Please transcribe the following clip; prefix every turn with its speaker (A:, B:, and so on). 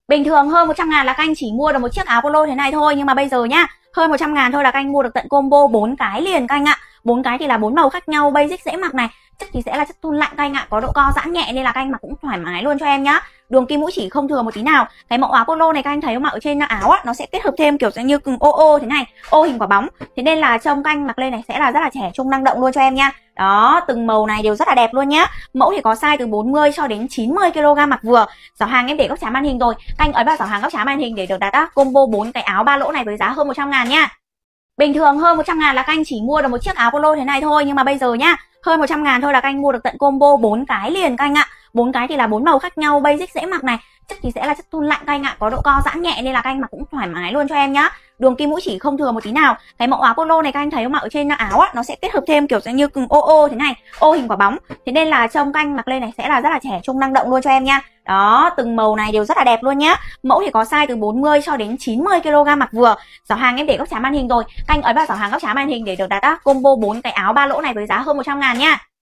A: Bình thường hơn 100 ngàn là các anh chỉ mua được một chiếc áo polo thế này thôi, nhưng mà bây giờ nhá, hơn 100 ngàn thôi là các anh mua được tận combo 4 cái liền các anh ạ. 4 cái thì là 4 màu khác nhau, basic dễ mặc này, chất thì sẽ là chất thun lạnh các anh ạ, có độ co giãn nhẹ nên là các anh mặc cũng thoải mái luôn cho em nhá. Đường kim mũi chỉ không thừa một tí nào. Cái mẫu áo polo này các anh thấy không ạ, ở trên áo á nó sẽ kết hợp thêm kiểu như từng ô ô thế này, ô hình quả bóng. Thế nên là trông các anh mặc lên này sẽ là rất là trẻ trung năng động luôn cho em nha. Đó, từng màu này đều rất là đẹp luôn nhá. Mẫu thì có size từ 40 cho đến 90 kg mặc vừa. Giỏ hàng em để góc trái màn hình rồi. Các anh ấn vào giỏ hàng góc trái màn hình để được đặt combo 4 cái áo ba lỗ này với giá hơn 100 ngàn nha. Bình thường hơn 100 ngàn là các anh chỉ mua được một chiếc áo polo thế này thôi, nhưng mà bây giờ nhá, hơn 100 ngàn thôi là các anh mua được tận combo 4 cái liền các anh ạ. 4 cái thì là 4 màu khác nhau, basic dễ mặc này, chất thì sẽ là chất thun lạnh các anh ạ, có độ co giãn nhẹ nên là các anh mặc cũng thoải mái luôn cho em nhá. Đường kim mũi chỉ không thừa một tí nào. Cái mẫu áo polo này các anh thấy không ạ, ở trên áo á nó sẽ kết hợp thêm kiểu như từng ô ô thế này, ô hình quả bóng. Thế nên là trông các anh mặc lên này sẽ là rất là trẻ trung năng động luôn cho em nha. Đó, từng màu này đều rất là đẹp luôn nhá. Mẫu thì có size từ 40 cho đến 90 kg mặc vừa. Giỏ hàng em để góc trái màn hình rồi. Các anh ấn vào giỏ hàng góc trái màn hình để được đặt combo 4 cái áo ba lỗ này với giá hơn 100 ngàn nha.